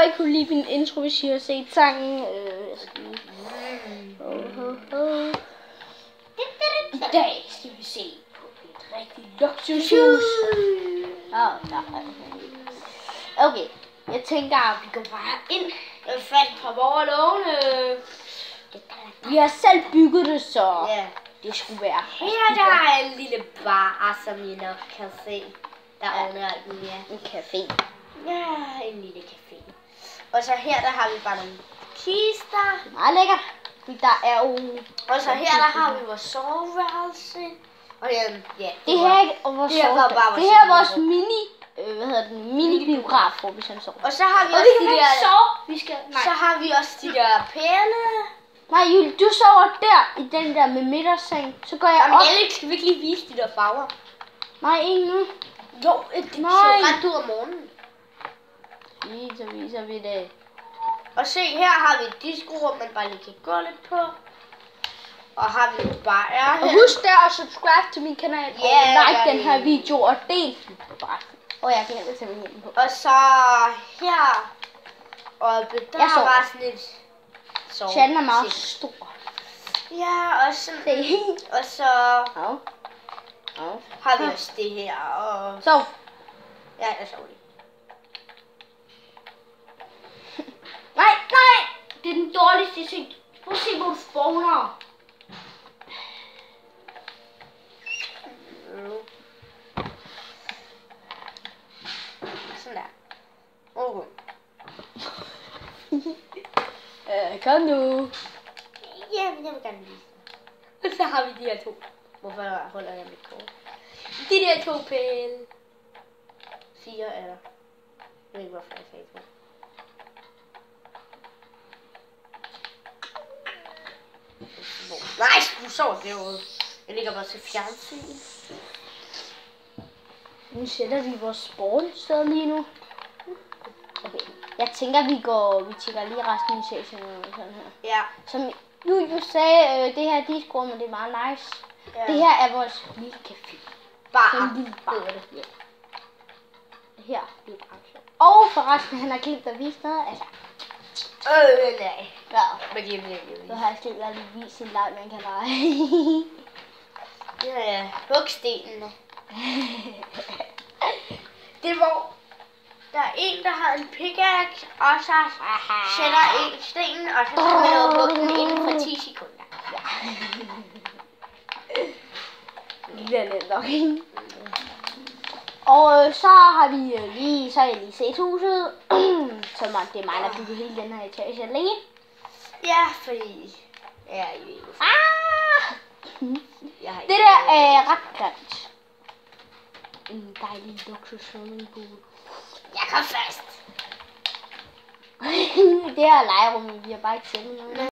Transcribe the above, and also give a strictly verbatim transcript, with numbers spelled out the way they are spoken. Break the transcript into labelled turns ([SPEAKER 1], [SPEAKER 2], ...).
[SPEAKER 1] I kunne lide min intro, hvis I har set sangen. Øh, jeg skal lige... Oh, oh, oh. I dag skal vi se på et rigtigt luksushus. Åh, nej. Okay, jeg tænker, at vi går bare ind. Jeg vil fat på vores låne. Vi har selv bygget det, så
[SPEAKER 2] Ja.
[SPEAKER 1] det skulle være.
[SPEAKER 2] Her der er en lille bar, som I nok kan se. Der er under alt muligt.
[SPEAKER 1] En café.
[SPEAKER 2] Ja, en lille café. Og så her der har vi bare nogle kister.
[SPEAKER 1] Meget lækkert. Der er jo...
[SPEAKER 2] Og så her der har vi vores soveværelse. Og ja, ja
[SPEAKER 1] det her er vores
[SPEAKER 2] det her var bare
[SPEAKER 1] det her er vores mini, øh, hvad hedder den, mini biograf, hvor vi sådan sover.
[SPEAKER 2] Og så har vi
[SPEAKER 1] og
[SPEAKER 2] også
[SPEAKER 1] vi
[SPEAKER 2] de
[SPEAKER 1] kan
[SPEAKER 2] der,
[SPEAKER 1] sove. Vi skal, nej.
[SPEAKER 2] Så har vi også de der pæle.
[SPEAKER 1] Nej, Julie, du sover der i den der med middagsseng. Så går jeg
[SPEAKER 2] Jamen,
[SPEAKER 1] op.
[SPEAKER 2] Alex, skal vi ikke lige vise de der farver?
[SPEAKER 1] Nej, ikke nu.
[SPEAKER 2] Jo, det
[SPEAKER 1] Nej.
[SPEAKER 2] ser ret ud om morgenen.
[SPEAKER 1] Fint, så viser vi det.
[SPEAKER 2] Og se, her har vi et diskorum, man bare lige kan gå lidt på. Og har vi bare er her.
[SPEAKER 1] Og husk der at subscribe til min kanal.
[SPEAKER 2] Ja,
[SPEAKER 1] og like
[SPEAKER 2] ja,
[SPEAKER 1] den her
[SPEAKER 2] ja.
[SPEAKER 1] video og del den på bare. Og jeg glemte simpelthen på.
[SPEAKER 2] Og så her. Og der
[SPEAKER 1] Jeg sover.
[SPEAKER 2] var sådan et sove.
[SPEAKER 1] Chatten er meget stor.
[SPEAKER 2] Ja, og så, og så
[SPEAKER 1] Ja. Ja.
[SPEAKER 2] har vi også det her. Og
[SPEAKER 1] Så.
[SPEAKER 2] ja, jeg sover lige.
[SPEAKER 1] Nej, nej! Det er den dårligste ting. Prøv at se, hvor du spawner.
[SPEAKER 2] Sådan der. Okay.
[SPEAKER 1] Øh, kom nu.
[SPEAKER 2] Ja, men jeg vil gerne vise dig. Og så har vi de her to. Hvorfor holder jeg mit kort? De der to pæle. Fire er der. Jeg ved ikke, hvorfor jeg sagde to. Nej, du sover derude. Jeg ligger bare til fjernsyn.
[SPEAKER 1] Nu sætter vi vores spawn-sted lige nu. Okay. Jeg tænker, vi går, vi tjekker lige resten af sessionen og sådan her.
[SPEAKER 2] Ja.
[SPEAKER 1] Som Julius sagde, øh, det her discord, det er meget nice.
[SPEAKER 2] Ja.
[SPEAKER 1] Det her er vores lille café.
[SPEAKER 2] Bare.
[SPEAKER 1] Sådan en lille bar. Ja. Her, det er bare. Og forresten, han har glemt at vise noget. Altså,
[SPEAKER 2] Øh, nej.
[SPEAKER 1] ja.
[SPEAKER 2] Men det er virkelig.
[SPEAKER 1] Så har jeg glemt at lige vise sin leg, man kan lege.
[SPEAKER 2] Ja, ja. Hug stenene. Det var... Der er en, der har en pickaxe, og så sætter en stenen, og så skal man jo hugge den inden for ti sekunder.
[SPEAKER 1] Det bliver nemt nok, ikke? Og øh, så har vi øh, lige, så har jeg lige set huset, så man, det er mig, der bygger hele den her etage alene.
[SPEAKER 2] Ja, fordi... Ja, jeg ved ikke.
[SPEAKER 1] Ah!
[SPEAKER 2] Jeg har
[SPEAKER 1] Det der er ret grimt. En dejlig luksus swimmingpool.
[SPEAKER 2] Jeg kom først.
[SPEAKER 1] Det her legerum, vi har bare ikke selv noget.